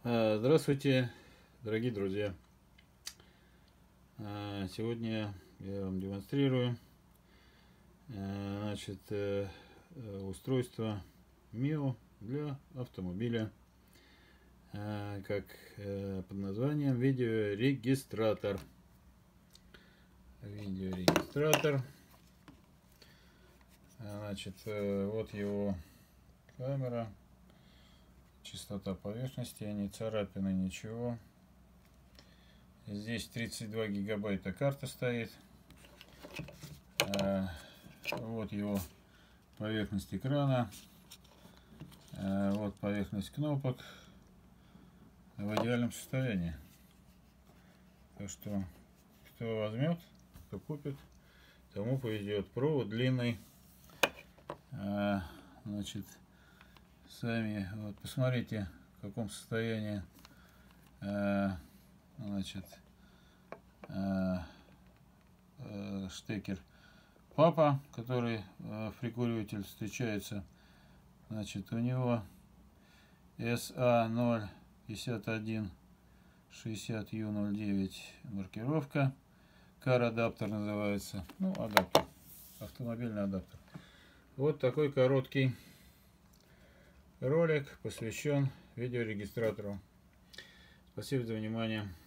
Здравствуйте, дорогие друзья! Сегодня я вам демонстрирую устройство МИО для автомобиля, как под названием видеорегистратор. Вот его камера, чистота поверхности, не царапины, ничего. Здесь 32 гигабайта карта стоит. Вот его поверхность экрана. Вот поверхность кнопок в идеальном состоянии. Так что, кто возьмет, кто купит, тому повезет. Провод длинный. Сами вот посмотрите, в каком состоянии штекер папа, который в прикуриватель встречается. У него SA05160U09 маркировка. Car адаптер называется. Адаптер. Автомобильный адаптер. Вот такой короткий ролик посвящен видеорегистратору. Спасибо за внимание.